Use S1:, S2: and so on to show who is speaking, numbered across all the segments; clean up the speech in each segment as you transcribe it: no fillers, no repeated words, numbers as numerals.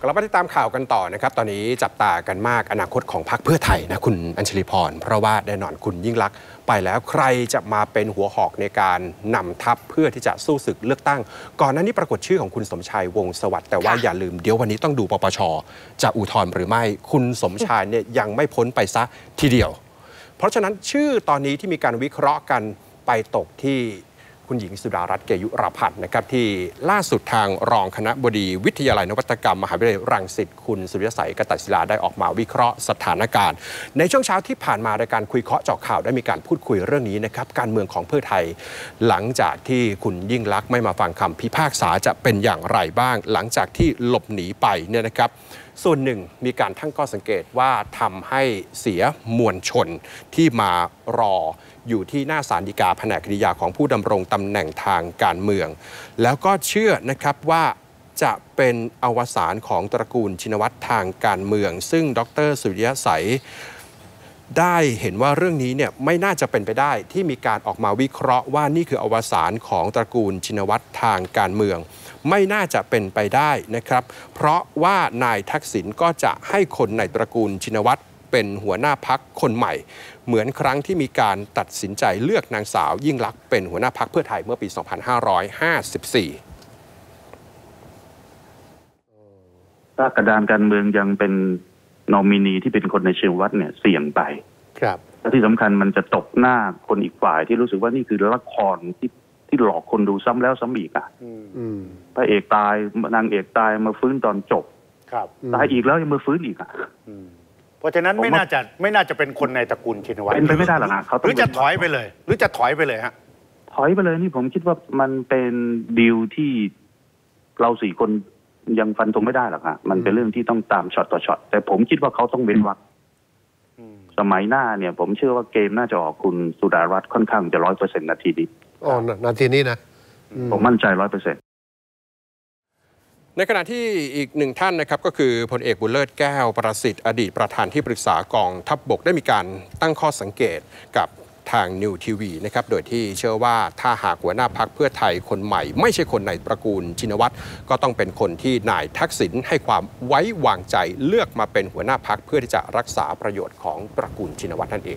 S1: กลับมาติดตามข่าวกันต่อนะครับตอนนี้จับตากันมากอนาคตของพรรคเพื่อไทยนะคุณอัญชลีพรเพราะว่าแน่นอนคุณยิ่งลักษณ์ไปแล้วใครจะมาเป็นหัวหอกในการนำทัพเพื่อที่จะสู้ศึกเลือกตั้งก่อนหน้านี้ปรากฏชื่อของคุณสมชายวงศ์สวัสดิ์แต่ว่าอย่าลืมเดี๋ยววันนี้ต้องดูปปช.จะอุทธรณ์หรือไม่คุณสมชายเนี่ยยังไม่พ้นไปซะทีเดียวเพราะฉะนั้นชื่อตอนนี้ที่มีการวิเคราะห์กันไปตกที่คุณหญิงสุดารัตน์เกยุราพันธ์นะครับที่ล่าสุดทางรองคณบดีวิทยาลัยนวัตกรรมมหาวิทยาลัยรังสิตคุณสุริยสัยกตัศิลาได้ออกมาวิเคราะห์สถานการณ์ในช่วงเช้าที่ผ่านมารายการคุยเคาะเจาะข่าวได้มีการพูดคุยเรื่องนี้นะครับการเมืองของเพื่อไทยหลังจากที่คุณยิ่งลักษณ์ไม่มาฟังคำพิพากษาจะเป็นอย่างไรบ้างหลังจากที่หลบหนีไปเนี่ยนะครับส่วนหนึ่งมีการตั้งข้อสังเกตว่าทำให้เสียมวลชนที่มารออยู่ที่หน้าศาลฎีกาแผนกคดียาของผู้ดำรงตำแหน่งทางการเมืองแล้วก็เชื่อนะครับว่าจะเป็นอวสานของตระกูลชินวัตรทางการเมืองซึ่งดร.สุริยสัยได้เห็นว่าเรื่องนี้เนี่ยไม่น่าจะเป็นไปได้ที่มีการออกมาวิเคราะห์ว่านี่คืออวสานของตระกูลชินวัตรทางการเมืองไม่น่าจะเป็นไปได้นะครับเพราะว่านายทักษิณก็จะให้คนในตระกูลชินวัตรเป็นหัวหน้าพรรคคนใหม่เหมือนครั้งที่มีการตัดสินใจเลือกนางสาวยิ่งลักษณ์เป็นหัวหน้าพรรคเพื่อไทยเมื่อปี 2554
S2: ถ้ากระดานการเมืองยังเป็นนอมินีที่เป็นคนในชินวัตรเนี่ยเสี่ยงไป
S1: ครับ
S2: และที่สำคัญมันจะตกหน้าคนอีกฝ่ายที่รู้สึกว่านี่คือละครที่หลอกคนดูซ้ำแล้วซ้ำอีกพระเอกตายนางเอกตายมาฟื้นตอนจบตายอีกแล้วยังมาฟื้นอีก
S3: เพราะฉะนั้นไม่น่าจะเป็นคนในตระกูลชินวัตร
S2: เป็นไปไม่ได้หรอกนะ
S3: หรือจะถอยไปเลยฮะ
S2: ถอยไปเลยนี่ผมคิดว่ามันเป็นดีลที่เรา4 คนยังฟันธงไม่ได้หรอกฮะมันเป็นเรื่องที่ต้องตามช็อตต่อช็อตแต่ผมคิดว่าเขาต้องเว้นวรรคสมัยหน้าเนี่ยผมเชื่อว่าเกมน่าจะออกคุณสุดารัตน์ค่อนข้างจะ 100% นาทีนี้
S1: นาทีนี้นะ
S2: ผมมั่นใจ 100%
S1: ในขณะที่อีกหนึ่งท่านนะครับก็คือพลเอกบุญเลิศแก้วประสิทธิ์อดีตประธานที่ปรึกษากองทัพบกได้มีการตั้งข้อสังเกตกับทางนิวทีวีนะครับโดยที่เชื่อว่าถ้าหากหัวหน้าพรรคเพื่อไทยคนใหม่ไม่ใช่คนในตระกูลชินวัตรก็ต้องเป็นคนที่นายทักษิณให้ความไว้วางใจเลือกมาเป็นหัวหน้าพรรคเพื่อที่จะรักษาประโยชน์ของตระกูลชินวัตรนั่นเอง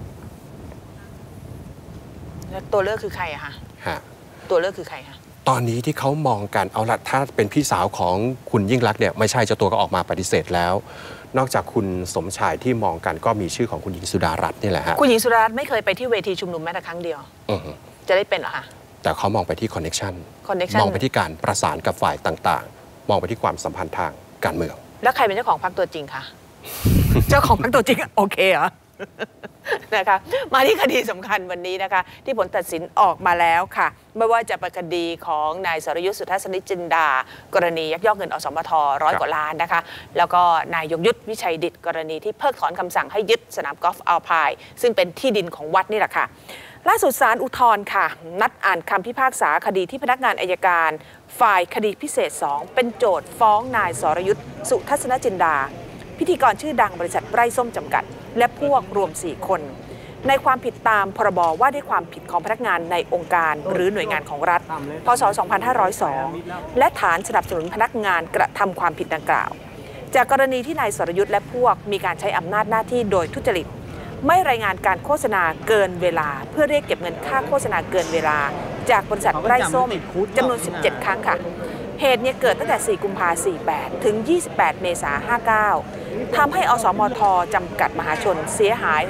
S4: แล้วตัวเลือกคือใครอะคะตัวเลือกคือใครคะ
S1: ตอนนี้ที่เขามองกันเอาละถ้าเป็นพี่สาวของคุณยิ่งลักษณ์เนี่ยไม่ใช่เจ้าตัวก็ออกมาปฏิเสธแล้วนอกจากคุณสมชายที่มองกันก็มีชื่อของคุณหญิงสุดารัตน์นี่แหละฮะ
S4: คุณหญิงสุดารัตน์ไม่เคยไปที่เวทีชุมนุมแม้แต่ครั้งเดียวจะได้เป็นเหรอคะ
S1: แต่เขามองไปที่คอนเนคชั่นมองไปที่การประสานกับฝ่ายต่างๆมองไปที่ความสัมพันธ์ทางการเมือง
S4: แล้วใครเป็นเจ้าของพรรคตัวจริงคะเจ้าของพรรคตัวจริงโอเคเหรอนะคะมาที่คดีสำคัญวันนี้นะคะที่ผลตัดสินออกมาแล้วค่ะไม่ว่าจะเป็นคดีของนายสรยุทธ สุทัศนจินดากรณียักยอกเงินอสมท100 กว่าล้านนะคะแล้วก็นายยงยุทธวิชัยดิษฐ์กรณีที่เพิกถอนคำสั่งให้ยึดสนามกอล์ฟอัลไพน์ซึ่งเป็นที่ดินของวัดนี่แหละค่ะล่าสุดศาลอุทธรณ์ค่ะนัดอ่านคำพิพากษาคดีที่พนักงานอัยการฝ่ายคดีพิเศษ2เป็นโจทก์ฟ้องนายสรยุทธ สุทัศนจินดาพิธีกรชื่อดังบริษัทไร้ส้มจำกัดและพวกรวม4 คนในความผิดตามพรบว่าด้วยความผิดของพนักงานในองค์การหรือหน่วยงานของรัฐพ.ศ. 2502และฐานสนับสนุนพนักงานกระทำความผิดดังกล่าวจากกรณีที่นายสรยุทธและพวกมีการใช้อำนาจหน้าที่โดยทุจริตไม่รายงานการโฆษณาเกินเวลาเพื่อเรียกเก็บเงินค่าโฆษณาเกินเวลาจากบริษัทไร้ส้มจำนวน17 ครั้งค่ะเหตุเนี่ยเกิดตั้งแต่4 กุมภาพันธ์ 48ถึง28 เมษายน 59ทำให้อสมทจำกัดมหาชนเสียหาย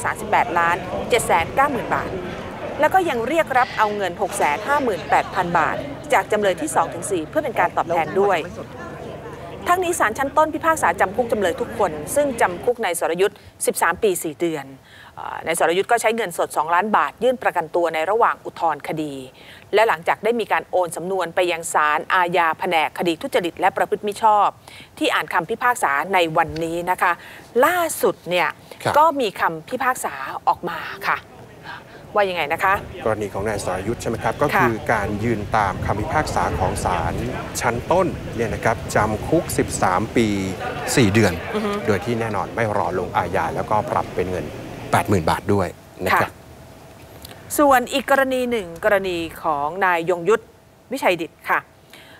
S4: 138,790,000 บาทแล้วก็ยังเรียกรับเอาเงิน658,000 บาทจากจำเลยที่ 2-4 เพื่อเป็นการตอบแทนด้วยทั้งนี้ศาลชั้นต้นพิพากษาจำคุกจำเลยทุกคนซึ่งจำคุกนายสรยุทธ13 ปี 4 เดือนนายสรยุทธก็ใช้เงินสด2 ล้านบาทยื่นประกันตัวในระหว่างอุทธรณ์คดีและหลังจากได้มีการโอนสำนวนไปยังศาลอาญาแผนกคดีทุจริตและประพฤติมิชอบที่อ่านคำพิพากษาในวันนี้นะคะล่าสุดเนี่ยก็มีคำพิพากษาออกมาค่ะว่ายังไงนะคะ
S1: กรณีของนายสรยุทธใช่ไหมครับก็คือการยืนตามคำพิพากษาของศาลชั้นต้นเนี่ยนะครับจำคุก13 ปี 4 เดือนโดยที่แน่นอนไม่รอลงอาญาแล้วก็ปรับเป็นเงิน 80,000 บาทด้วยนะครับ
S4: ส่วนอีกกรณีหนึ่งกรณีของนายยงยุทธวิชัยดิษฐ์ค่ะ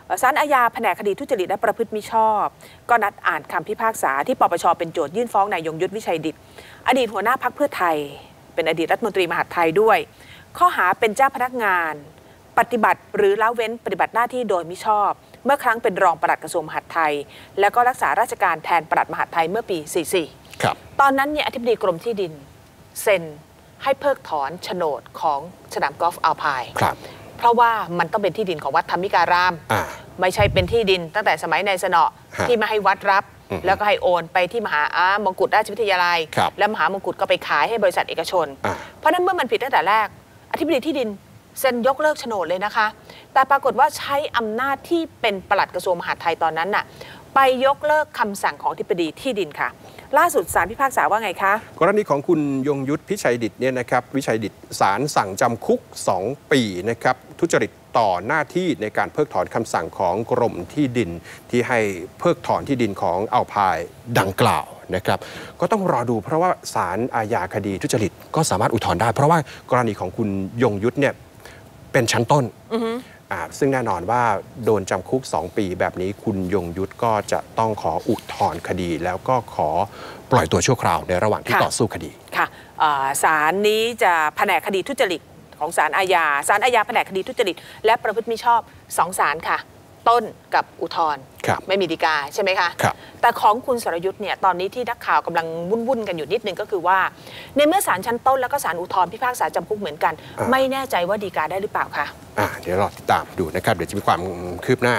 S4: ศาลอาญาแผนกคดีทุจริตและประพฤติมิชอบก็นัดอ่านคำพิพากษาที่ปปชเป็นโจทยื่นฟ้องนายยงยุทธวิชัยดิษฐ์อดีตหัวหน้าพรรคเพื่อไทยเป็นอดีตรัฐมนตรีมหาดไทยด้วยข้อหาเป็นเจ้าพนักงานปฏิบัติหรือละเว้นปฏิบัติหน้าที่โดยมิชอบเมื่อครั้งเป็นรองปลัดกระทรวงมหาดไทยแล้วก็รักษาราชการแทนปลัดมหาดไทยเมื่อปี 44
S1: ครับ
S4: ตอนนั้นเนี่ยอธิบดีกรมที่ดินเซ็นให้เพิกถอนโฉนดของสนามกอล์ฟอัลไพน์
S1: ครับ
S4: เพราะว่ามันต้องเป็นที่ดินของวัดธรรมิการามไม่ใช่เป็นที่ดินตั้งแต่สมัยนายสนอที่ไม่ให้วัดรับแล้วก็ให้โอนไปที่มหามงกุฎราชวิทยาลัยและมหามงกุฎก็ไปขายให้บริษัทเอกชนเพราะนั้นเมื่อมันผิดตั้งแต่แรกอธิบดีที่ดินเซ็นยกเลิกโฉนดเลยนะคะแต่ปรากฏว่าใช้อำนาจที่เป็นปลัดกระทรวงมหาดไทยตอนนั้นน่ะไปยกเลิกคำสั่งของอธิบดีที่ดินค่ะล่าสุดศาลพิพากษาว่าไงคะ
S1: กรณีของคุณยงยุทธพิชัยดิษฐ์เนี่ยนะครับวิชัยดิษฐ์ศาลสั่งจำคุก2 ปีนะครับทุจริตต่อหน้าที่ในการเพิกถอนคำสั่งของกรมที่ดินที่ให้เพิกถอนที่ดินของอัลไพน์ดังกล่าวนะครับก็ต้องรอดูเพราะว่าศาลอาญาคดีทุจริตก็สามารถอุทธรณ์ได้เพราะว่ากรณีของคุณยงยุทธเนี่ยเป็นชั้นต้นซึ่งแน่นอนว่าโดนจำคุก2 ปีแบบนี้คุณยงยุทธก็จะต้องขออุทธรณ์คดีแล้วก็ขอปล่อยตัวชั่วคราวในระหว่างที่ต่อสู้คดี
S4: ค่ะศาลนี้จะแผนกคดีทุจริตของศาลอาญาแผนกคดีทุจริตและประพฤติมิชอบ2 ศาลค่ะต้นกับอุทธรณ์ไม่มีฎีกาใช่ไหมคะแต่ของคุณสรยุทธ์เนี่ยตอนนี้ที่นักข่าวกำลังวุ่นกันอยู่นิดนึงก็คือว่าในเมื่อศาลชั้นต้นแล้วก็ศาลอุทธรณ์พิพากษาจำคุกเหมือนกันไม่แน่ใจว่าฎีกาได้หรือเปล่าคะ
S1: เดี๋ยวรอติดตามดูนะครับเดี๋ยวจะมีความคืบหน้า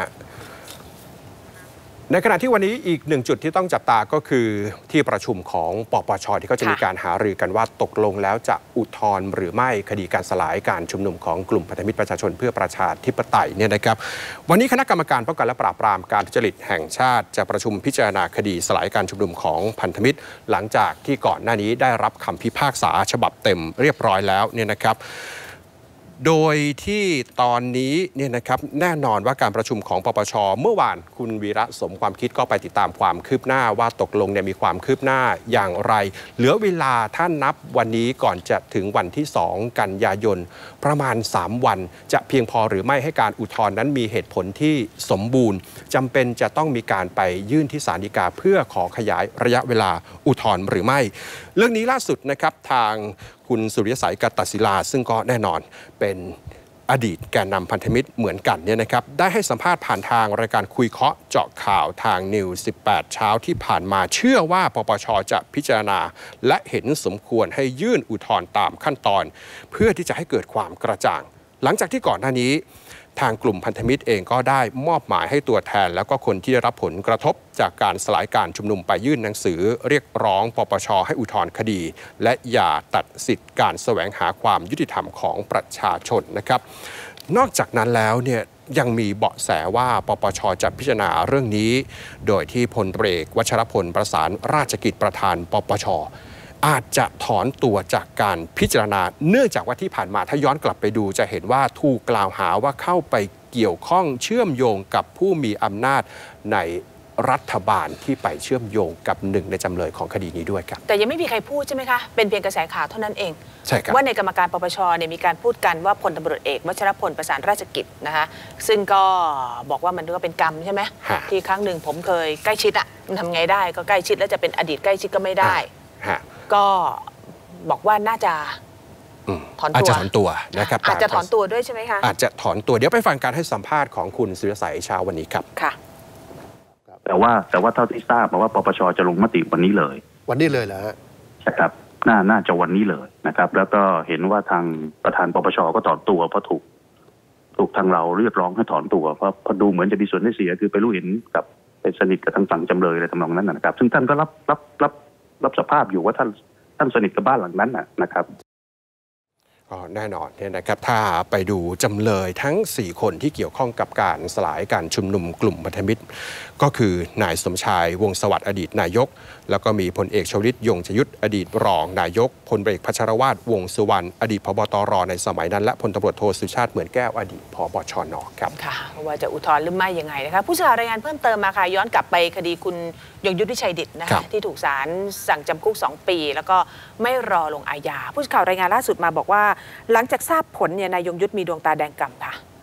S1: ในขณะที่วันนี้อีก1 จุดที่ต้องจับตาก็คือที่ประชุมของปปช.ที่เขาจะมีการหารือกันว่าตกลงแล้วจะอุทธรณ์หรือไม่คดีการสลายการชุมนุมของกลุ่มพันธมิตรประชาชนเพื่อประชาธิปไตยเนี่ยนะครับวันนี้คณะกรรมการป้องกันและปราบปรามการทุจริตแห่งชาติจะประชุมพิจารณาคดีสลายการชุมนุมของพันธมิตรหลังจากที่ก่อนหน้านี้ได้รับคำพิพากษาฉบับเต็มเรียบร้อยแล้วเนี่ยนะครับโดยที่ตอนนี้เนี่ยนะครับแน่นอนว่าการประชุมของปปช.เมื่อวานคุณวีระสมความคิดก็ไปติดตามความคืบหน้าว่าตกลงเนี่ยมีความคืบหน้าอย่างไรเหลือเวลาท่านนับวันนี้ก่อนจะถึงวันที่2 กันยายนประมาณ3 วันจะเพียงพอหรือไม่ให้การอุทธรณ์นั้นมีเหตุผลที่สมบูรณ์จำเป็นจะต้องมีการไปยื่นที่ศาลฎีกาเพื่อขอขยายระยะเวลาอุทธรณ์หรือไม่เรื่องนี้ล่าสุดนะครับทางคุณสุริยสัย กตศิลาซึ่งก็แน่นอนเป็นอดีตแกนนำพันธมิตรเหมือนกันเนี่ยนะครับได้ให้สัมภาษณ์ผ่านทางรายการคุยเคาะเจาะข่าวทางนิว18 เช้าที่ผ่านมาเชื่อว่าปปช.จะพิจารณาและเห็นสมควรให้ยื่นอุทธรณ์ตามขั้นตอนเพื่อที่จะให้เกิดความกระจ่างหลังจากที่ก่อนหน้านี้ทางกลุ่มพันธมิตรเองก็ได้มอบหมายให้ตัวแทนแล้วก็คนที่ได้รับผลกระทบจากการสลายการชุมนุมไปยื่นหนังสือเรียกร้องปปช.ให้อุทธรณ์คดีและอย่าตัดสิทธิการแสวงหาความยุติธรรมของประชาชนนะครับนอกจากนั้นแล้วเนี่ยยังมีเบาะแสว่าปปช.จะพิจารณาเรื่องนี้โดยที่พลเอกวชรพลประสานราชกิจประธานปปช.อาจจะถอนตัวจากการพิจารณาเนื่องจากว่าที่ผ่านมาถ้าย้อนกลับไปดูจะเห็นว่าถูกกล่าวหาว่าเข้าไปเกี่ยวข้องเชื่อมโยงกับผู้มีอำนาจในรัฐบาลที่ไปเชื่อมโยงกับ1 ในจำเลยของคดีนี้ด้วยครับ
S4: แต่ยังไม่มีใครพูดใช่ไหมคะเป็นเพียงกระแสข่าวเท่านั้นเอง
S1: ใช่ครับ
S4: ว่าในกรรมการปปช.เนี่ยมีการพูดกันว่าพลตำรวจเอกวชรพลประสานราชกิจนะคะซึ่งก็บอกว่ามันก็เป็นกรรมใช่ไหมที่ครั้งหนึ่งผมเคยใกล้ชิดทำไงได้ก็ใกล้ชิดแล้วจะเป็นอดีตใกล้ชิดก็ไม่ได้ก็บอกว่าน่าจะถอนตัว
S1: อาจจะถอนตัวนะครับ
S4: อาจจะถอนตัวด้วยใช่ไหมคะ
S1: อาจจะถอนตัวเดี๋ยวไปฟังการให้สัมภาษณ์ของคุณสุริยสัยเช้าวันนี้ครับ
S4: ค่ะ
S2: แต่ว่าเท่าที่ทราบมาว่าปปช.จะลงมติวันนี้เลย
S3: วันนี้เลยเหรอฮะ
S2: ใช่ครับน่าจะวันนี้เลยนะครับแล้วก็เห็นว่าทางประธานปปช.ก็ถอนตัวเพราะถูกทางเราเรียกร้องให้ถอนตัวเพราะดูเหมือนจะมีส่วนได้เสียคือไปรู้เห็นกับไปสนิทกับทางฝั่งจำเลยอะไรทำนองนั้นนะครับซึ่งท่านก็รับสภาพอยู่ว่าท่านสนิทกับบ้านหลังนั้นนะครับ
S1: ก็แน่นอนเนี่ยนะครับถ้าไปดูจำเลยทั้ง4 คนที่เกี่ยวข้องกับการสลายการชุมนุมกลุ่มพันธมิตรก็คือนายสมชายวงศ์สวัสดิ์อดีตนายกแล้วก็มีพลเอกชวลิตยงชยุทธอดีตรองนายกพลเอกพัชรวาทวงศ์สุวรรณอดีตผบ.ตร.ในสมัยนั้นและพลตำรวจโทสุชาติเหมือนแก้วอดีตผบ.ชน.ครับ
S4: ค่ะว่าจะอุทธรณ์หรือไม่ยังไงนะคะผู้สื่อข่าวรายงานเพิ่มเติมมาค่ะย้อนกลับไปคดีคุณยงยุทธวิชัยดิษฐ์นะคะที่ถูกศาลสั่งจำคุก2 ปีแล้วก็ไม่รอลงอาญาผู้สื่อข่าวรายงานล่าสุดมาบอกว่าหลังจากทราบผลเนี่ยนายยงยุทธมีดวงตาแดงก่ำค่ะ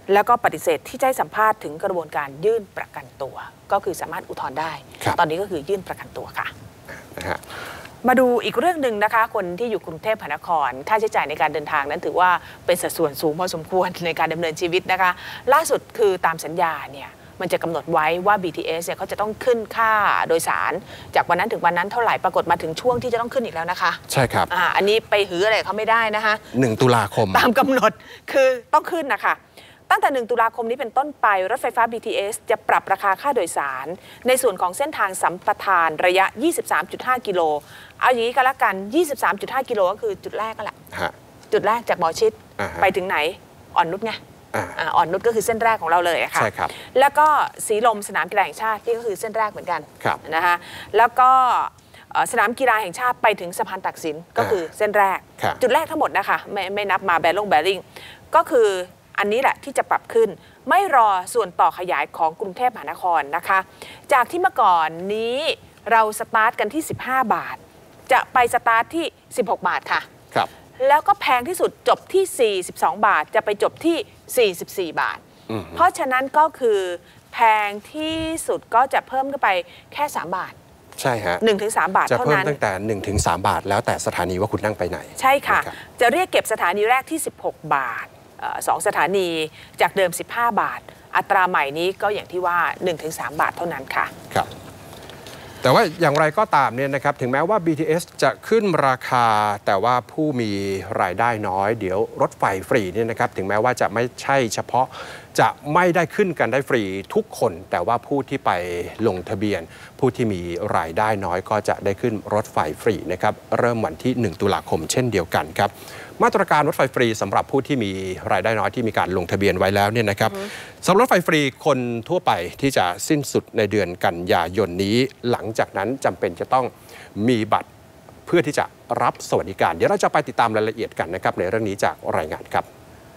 S4: แล้วก็ปฏิเสธที่จะให้สัมภาษณ์ถึงกระบวนการยื่นประกันตัว ก็คือสามารถอุทธรณ์ได้ตอนนี้ก็คือยื่นประกันตัวค่ะมาดูอีกเรื่องหนึ่งนะคะคนที่อยู่กรุงเทพมหานครค่าใช้จ่ายในการเดินทางนั้นถือว่าเป็นสัดส่วนสูงพอสมควรในการดำเนินชีวิตนะคะล่าสุดคือตามสัญญาเนี่ยมันจะกำหนดไว้ว่า BTS เนี่ยเขาจะต้องขึ้นค่าโดยสารจากวันนั้นถึงวันนั้นเท่าไหร่ปรากฏมาถึงช่วงที่จะต้องขึ้นอีกแล้วนะคะ
S1: ใช่ครับ
S4: อันนี้ไปหืออะไรเขาไม่ได้นะคะ
S1: 1 ตุลาคม
S4: ตามกำหนดคือต้องขึ้นนะคะตั้งแต่1 ตุลาคมนี้เป็นต้นไปรถไฟฟ้า BTS จะปรับราคาค่าโดยสารในส่วนของเส้นทางสัมปทานระยะ 23.5 กิโลเอาอย่างนี้ก็แล้วกัน 23.5 กิโลก็คือจุดแรกก็แหละจุดแรกจากหมอชิดไปถึงไหนอ่อนนุชไงอ่อนนุชก็คือเส้นแรกของเราเลยค่ะ
S1: ใช่ครับ
S4: แล้วก็สีลมสนามกีฬาแห่งชาติที่ก็คือเส้นแรกเหมือนกันนะคะแล้วก็สนามกีฬาแห่งชาติไปถึงสะพานตักสินก็คือเส้นแรกจุดแรกทั้งหมดนะคะไม่นับมาแบริ่งก็คืออันนี้แหละที่จะปรับขึ้นไม่รอส่วนต่อขยายของกรุงเทพมหานครนะคะจากที่เมื่อก่อนนี้เราสตาร์ทกันที่15 บาทจะไปสตาร์ทที่16 บาทค่ะ
S1: ครับ
S4: แล้วก็แพงที่สุดจบที่42 บาทจะไปจบที่44 บาทเพราะฉะนั้นก็คือแพงที่สุดก็จะเพิ่มขึ้นไปแค่3 บาท
S1: ใช่ฮะ
S4: 1-3 บาท
S1: เท่านั้นจะเพิ่มตั้งแต่1-3 บาทแล้วแต่สถานีว่าคุณนั่งไปไหน
S4: ใช่ค่ะจะเรียกเก็บสถานีแรกที่16 บาท2 สถานีจากเดิม15 บาทอัตราใหม่นี้ก็อย่างที่ว่า 1-3 บาทเท่านั้นค่ะ
S1: ครับแต่ว่าอย่างไรก็ตามเนี่ยนะครับถึงแม้ว่า BTS จะขึ้นราคาแต่ว่าผู้มีรายได้น้อยเดี๋ยวรถไฟฟรีเนี่ยนะครับถึงแม้ว่าจะไม่ใช่เฉพาะจะไม่ได้ขึ้นกันได้ฟรีทุกคนแต่ว่าผู้ที่ไปลงทะเบียนผู้ที่มีรายได้น้อยก็จะได้ขึ้นรถไฟฟรีนะครับเริ่มวันที่1 ตุลาคมเช่นเดียวกันครับมาตรการรถไฟฟรีสำหรับผู้ที่มีรายได้น้อยที่มีการลงทะเบียนไว้แล้วเนี่ยนะครับสำหรับรถไฟฟรีคนทั่วไปที่จะสิ้นสุดในเดือนกันยายนนี้หลังจากนั้นจำเป็นจะต้องมีบัตรเพื่อที่จะรับสวัสดิการเดี๋ยวเราจะไปติดตามรายละเอียดกันนะครับในเรื่องนี้จากรายงานครับ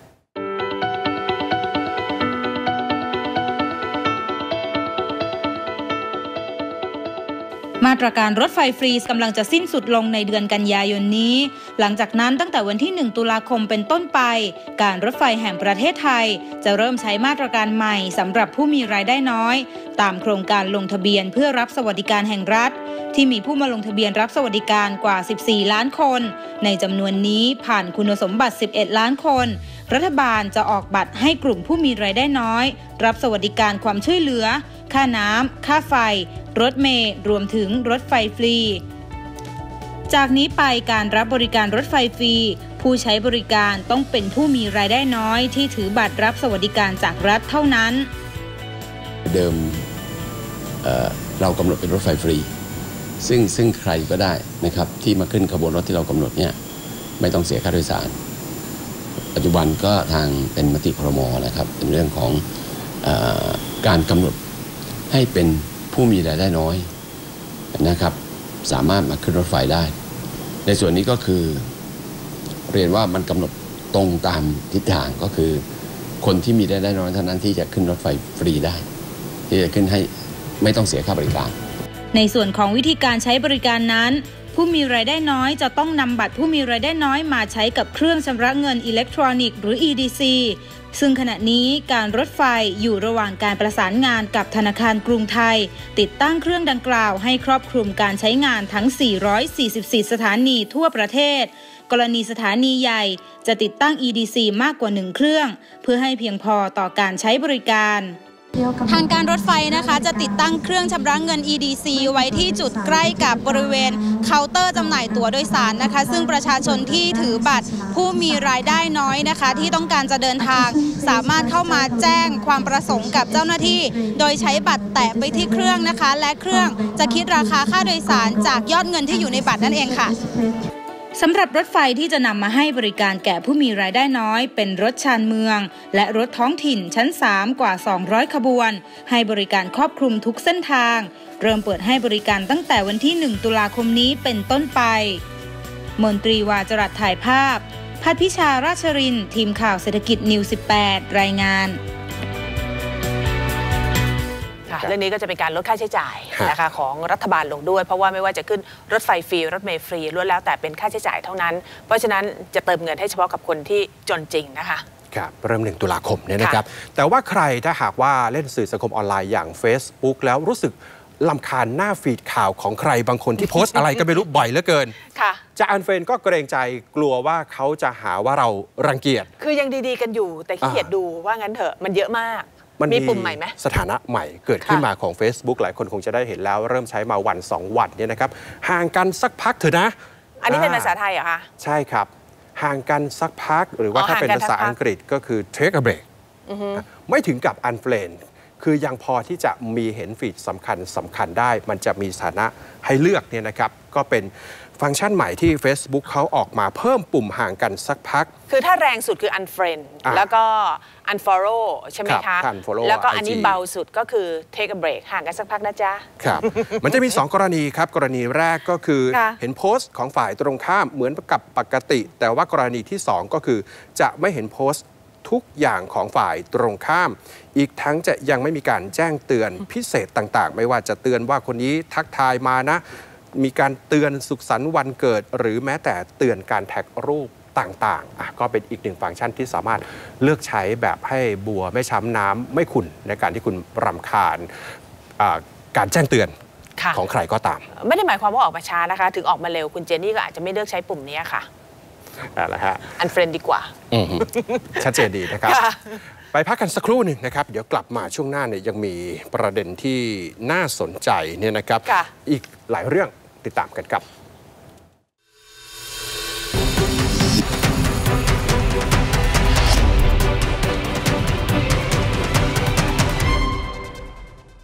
S5: มาตรการรถไฟฟรีกำลังจะสิ้นสุดลงในเดือนกันยายนนี้หลังจากนั้นตั้งแต่วันที่1 ตุลาคมเป็นต้นไปการรถไฟแห่งประเทศไทยจะเริ่มใช้มาตรการใหม่สำหรับผู้มีรายได้น้อยตามโครงการลงทะเบียนเพื่อรับสวัสดิการแห่งรัฐที่มีผู้มาลงทะเบียนรับสวัสดิการกว่า14 ล้านคนในจำนวนนี้ผ่านคุณสมบัติ11 ล้านคนรัฐบาลจะออกบัตรให้กลุ่มผู้มีรายได้น้อยรับสวัสดิการความช่วยเหลือค่าน้ำค่าไฟรถเมล์รวมถึงรถไฟฟรีจากนี้ไปการรับบริการรถไฟฟรีผู้ใช้บริการต้องเป็นผู้มีรายได้น้อยที่ถือบัตรรับสวัสดิการจากรัฐเท่านั้น
S6: เดิมเรากำหนดเป็นรถไฟฟรีซึ่งใครก็ได้นะครับที่มาขึ้นขบวนรถที่เรากำหนดเนี่ยไม่ต้องเสียค่าโดยสารปัจจุบันก็ทางเป็นมติครม.นะครับเป็นเรื่องของการกำหนดให้เป็นผู้มีรายได้น้อยนะครับสามารถมาขึ้นรถไฟได้ในส่วนนี้ก็คือเรียนว่ามันกำหนดตรงตามทิศทางก็คือคนที่มีรายได้น้อยเท่านั้นที่จะขึ้นรถไฟฟรีได้ที่จะขึ้นให้ไม่ต้องเสียค่าบริการ
S5: ในส่วนของวิธีการใช้บริการนั้นผู้มีรายได้น้อยจะต้องนำบัตรผู้มีรายได้น้อยมาใช้กับเครื่องชำระเงินอิเล็กทรอนิกส์หรือ EDC ซึ่งขณะนี้การรถไฟอยู่ระหว่างการประสานงานกับธนาคารกรุงไทยติดตั้งเครื่องดังกล่าวให้ครอบคลุมการใช้งานทั้ง444สถานีทั่วประเทศกรณีสถานีใหญ่จะติดตั้ง EDC มากกว่า1เครื่องเพื่อให้เพียงพอต่อการใช้บริการ
S7: ทางการรถไฟนะคะจะติดตั้งเครื่องชำระเงิน EDC ไว้ที่จุดใกล้กับบริเวณเคาน์เตอร์จำหน่ายตั๋วโดยสารนะคะซึ่งประชาชนที่ถือบัตรผู้มีรายได้น้อยนะคะที่ต้องการจะเดินทางสามารถเข้ามาแจ้งความประสงค์กับเจ้าหน้าที่โดยใช้บัตรแตะไปที่เครื่องนะคะและเครื่องจะคิดราคาค่าโดยสารจากยอดเงินที่อยู่ในบัตรนั่นเองค่ะ
S5: สำหรับรถไฟที่จะนำมาให้บริการแก่ผู้มีรายได้น้อยเป็นรถชานเมืองและรถท้องถิ่นชั้น3กว่า200ขบวนให้บริการครอบคลุมทุกเส้นทางเริ่มเปิดให้บริการตั้งแต่วันที่1 ตุลาคมนี้เป็นต้นไปมนตรีวาจรัสถ่ายภาพพัฒพิชาราชรินทร์ทีมข่าวเศรษฐกิจนิว18รายงาน
S4: เรื่องนี้ก็จะเป็นการลดค่าใช้จ่ายนะคะของรัฐบาลลงด้วยเพราะว่าไม่ว่าจะขึ้นรถไฟฟรีรถเมล์ฟรีล้วนแล้วแต่เป็นค่าใช้จ่ายเท่านั้นเพราะฉะนั้นจะเติมเงินให้เฉพาะกับคนที่จนจริงนะคะ
S1: ครับเริ่ม1 ตุลาคมเนี่ยนะครับแต่ว่าใครถ้าหากว่าเล่นสื่อสังคมออนไลน์อย่าง Facebook แล้วรู้สึกรำคาญหน้าฟีดข่าวของใครบางคนที่โพสต์อะไรก็ไม่รู้บ่อยเหลือเกินจะอันเฟรนก็เกรงใจกลัวว่าเขาจะหาว่าเรารังเกียจ
S4: คือยังดีๆกันอยู่แต่ขี้เกียจดูว่างั้นเถอะมันเยอะมากมีปุ่มใหม่ไหม
S1: สถานะใหม่เกิดขึ้นมาของ Facebook หลายคนคงจะได้เห็นแล้วเริ่มใช้มาวัน2 วันเนี่ยนะครับห่างกันสักพักเถอะนะ
S4: อันนี้เป็นภาษาไทยเหรอคะ
S1: ใช่ครับห่างกันสักพักหรือว่าถ้าเป็นภาษาอังกฤษก็คือ take a break ไม่ถึงกับ unfriend คือยังพอที่จะมีเห็นฟีดสำคัญได้มันจะมีสถานะให้เลือกเนี่ยนะครับก็เป็นฟังก์ชันใหม่ที่ Facebook เขาออกมาเพิ่มปุ่มห่างกันสักพัก
S4: คือถ้าแรงสุดคือ unfriend แล้วก็ unfollow ใช่ไหมคะแล้วก็อันนี้เบาสุดก็คือ take a break ห่างกันสักพักนะจ๊ะ
S1: ครับมันจะมี2 กรณีครับกรณีแรกก็คือเห็นโพสต์ของฝ่ายตรงข้ามเหมือนกับปกติแต่ว่ากรณีที่2ก็คือจะไม่เห็นโพสต์ทุกอย่างของฝ่ายตรงข้ามอีกทั้งจะยังไม่มีการแจ้งเตือนพิเศษต่างๆไม่ว่าจะเตือนว่าคนนี้ทักทายมานะมีการเตือนสุขสันต์วันเกิดหรือแม้แต่เตือนการแท็กรูปต่างๆก็เป็นอีก1 ฟังก์ชันที่สามารถเลือกใช้แบบให้บัวไม่ช้ำน้ำไม่ขุ่นในการที่คุณรำคาญการแจ้งเตือนของใครก็ตาม
S4: ไม่ได้หมายความว่าออกมาช้านะคะถึงออกมาเร็วคุณเจนนี่ก็อาจจะไม่เลือกใช้ปุ่มนี้ค่ะ
S1: นะฮะ
S4: อันเฟรนดีกว่า
S1: ชัดเจนดีนะครับไปพักกันสักครู่หนึ่งนะครับเดี๋ยวกลับมาช่วงหน้าเนี่ยยังมีประเด็นที่น่าสนใจเนี่ยนะครับอีกหลายเรื่องติดตามกันครับ